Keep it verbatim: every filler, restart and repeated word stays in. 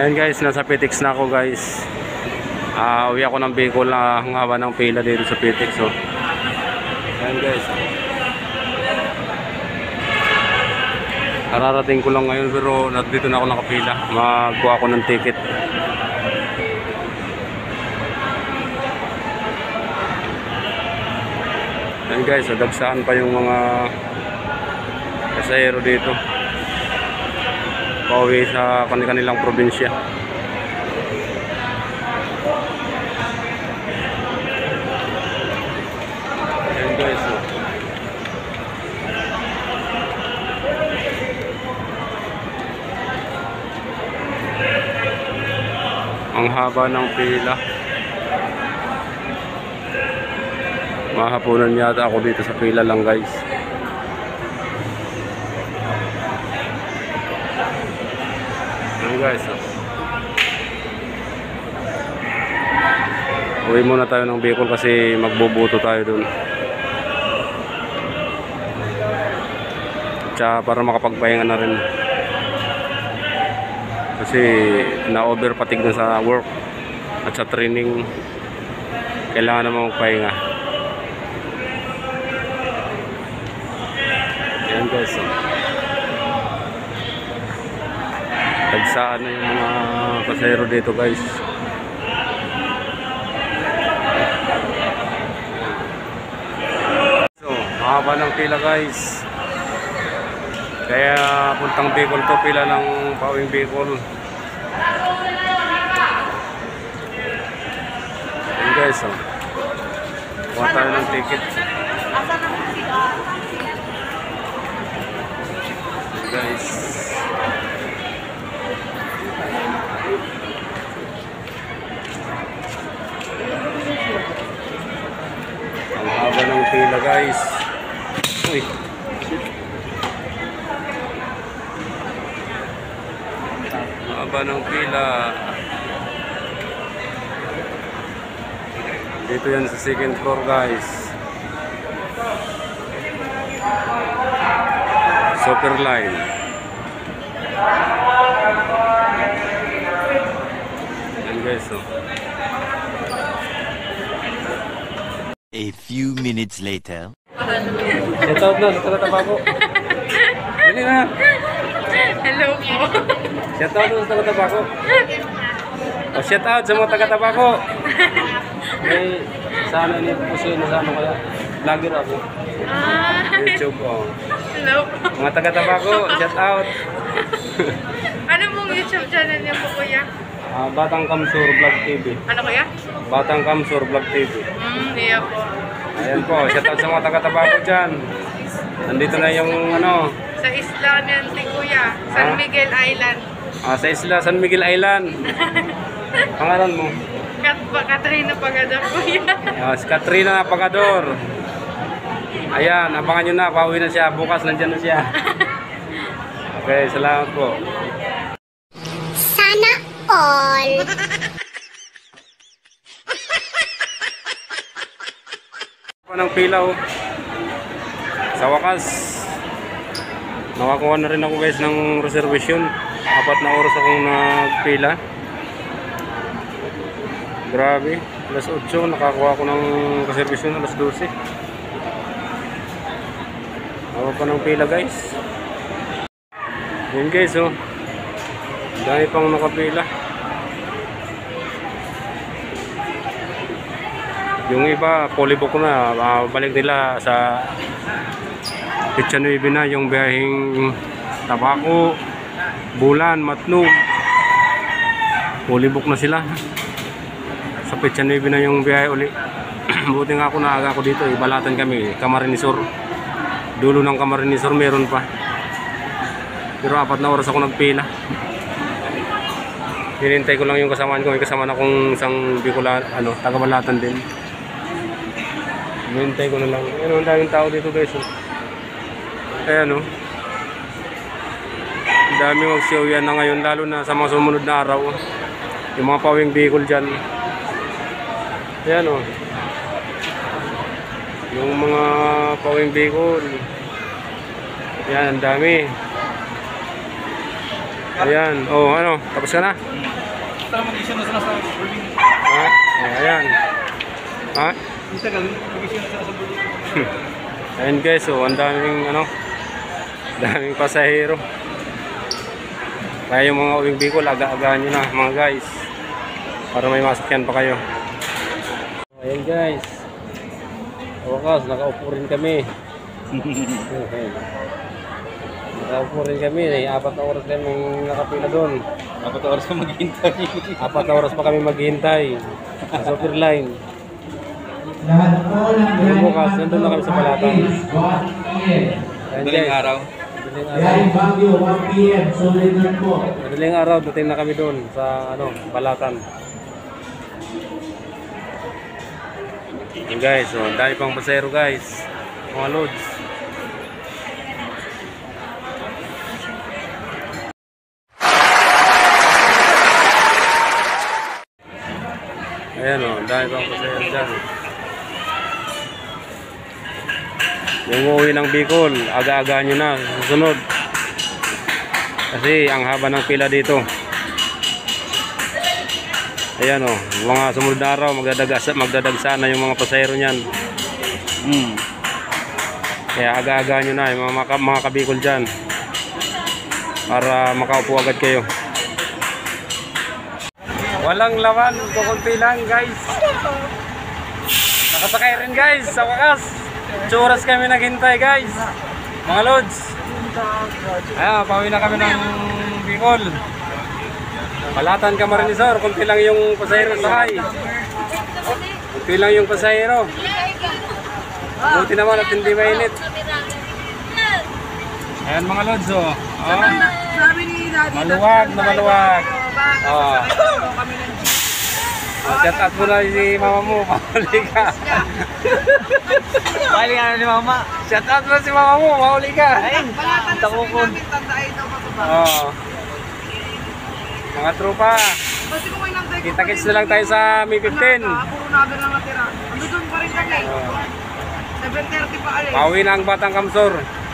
Ayan guys, nasa Pitex na ako guys. Uh, uwi ako ng Bicol na ang haba ng pila dito sa Pitex. So. Ayan guys. Nararating ko lang ngayon pero dito na ako nakapila. Magkuha ako ng ticket. Ayan guys, dagsaan pa yung mga pasahero dito. Pauwi sa kanilang probinsya. Ayan guys. Ang haba ng pila. Mahapunan yata ako dito sa pila lang guys. Ayan guys. Uwi muna tayo ng Bicol kasi magbubuto tayo dun. Tsaka para makapagpahinga na rin. Kasi na-over fatigue na sa work at sa training. Kailangan naman magpahinga. Ayan guys. Tagsaan na yung mga pasahero dito guys. So, mahaba ng pila guys. Kaya puntang Bicol to, pila ng pauwing Bicol. Ayan guys, oh. Kuha tayo ng ticket. Ayan guys. Ang haba ng pila guys. Uy. Haba ng pila. Dito yan sa second floor guys. Super line. Yan guys, oh. A few minutes later. Shout out na sa taga-Tabaco. Dali na. Hello po. Shout out na sa taga-Tabaco. O shout out sa mga taga-Tabaco. May sana niyo po siya na sana kaya. Vlogger ako. Ah. YouTube oh. Hello po. Mga taga-Tabaco, shout out. Ano pong YouTube channel niyo po kuya? Uh, Batang Kamsur Vlog T V. Ano kuya? Batang Kamsur Vlog T V. Hmm, iya po. Ayan po, shout out sa mga taga-Tabaco dyan. Nandito na yung ano. Sa isla niyan si kuya. San Ah? Miguel Island. Ah, sa isla, San Miguel Island. Pangalan mo? Kat Katrina Pagador kuya. Ah, si Katrina Pagador. Ayan, abangan nyo na. Pauwi na siya. Bukas nandyan na siya. Okay, salamat po. Sana all. Ng pila oh. Sa wakas nakakuha na rin ako guys ng reservation. Apat na oras akong nagpila. Grabe, alas otso nakakuha ako ng reservation, alas dose. Ako pa ng pila guys. Yun guys oh. Dami pang nakapila. Yung iba, polybook na, uh, balik nila sa Petsa Nueve na, yung biyaheng Tabaco, Bulan, Matnog. Polybook na sila. Sa Petsa Nueve na yung biyahe uli. Buti nga ako naaga ako dito, ibalatan kami, Camarines Sur. Dulo ng Camarines Sur meron pa. Pero apat na oras ako nagpila. Hinintay ko lang yung kasamaan ko, may kasama na akong isang Bicolan, ano, taga-Balatan din. Hintay ko na lang. Ayan, ang daming tao dito guys. Oh. Ayan o. Oh. Ang daming magsiyaw na ngayon, lalo na sa mga sumunod na araw. Yung mga pauwing Bicol dyan. Ayan o. Oh. Yung mga pauwing Bicol. Ayan, ang dami. Ayan. Oh, ano? Tapos ka na? Kita mag-issue na sila sa boarding. Ha? Oh, ayan. Ha? Isa ka, mag-issue na sila sa boarding. Ayan guys, so ang daming ano, daming pasahero. Kaya yung mga uwing Bicol, aga-agahan nyo na mga guys. Para may masakyan pa kayo. Ayan guys. Wakas, nakaupo rin kami. Okay. Nakaupo rin kami. Eh, apat na oras kami nakapila doon. Apat na oras pa maghihintay. Apat na oras pa kami maghihintay. Sa super line. Lahat po ng Yung bukas, nandun na kami sa Balatan. Ayan Daling guys. araw. Madaling araw. Biyahe Baguio, one P M Solid na po. Madaling araw, dating na kami doon sa ano, Balatan. Yun guys, so, ang dami pang pasero guys. Mga loads. Ayan o, ang dami pang pasero dyan. Yung uuwi ng Bicol, aga-aga nyo na, susunod. Kasi ang haba ng pila dito. Ayan o, mga sumunod na araw, magdadagsa, magdadagsa na yung mga pasahero niyan. Hmm. Kaya aga-aga nyo na yung mga, mga, mga kabikol dyan. Para makaupo agad kayo. Walang laman, kukunti lang guys. Nakasakay rin guys, sa wakas. Tsuras kami naghintay guys. Mga lods. Ayan, pauwi na kami ng Bicol. Balatan Camarines-Sur, kunti lang yung pasahero sakay. Kunti lang yung pasahero. Buti naman at hindi mainit. Ayan mga lods oh. Oh. Sabi ni Daddy, Maluwag na maluwag. Oh. Oh, shout out mo na si mama mo, mahuli ka. Pali ka na ni mama. Shout out mo si mama mo, mahuli ka. balatan na sabi namin, tandaan daw pa ba? Oh. Mga tropa, Kasi kung may nantay ko kita-kits na lang tayo sa May fifteen. puro naga lang natira. Ando doon pa rin kami. seven thirty pa alis. Pauwi na ang Batang Kamsur.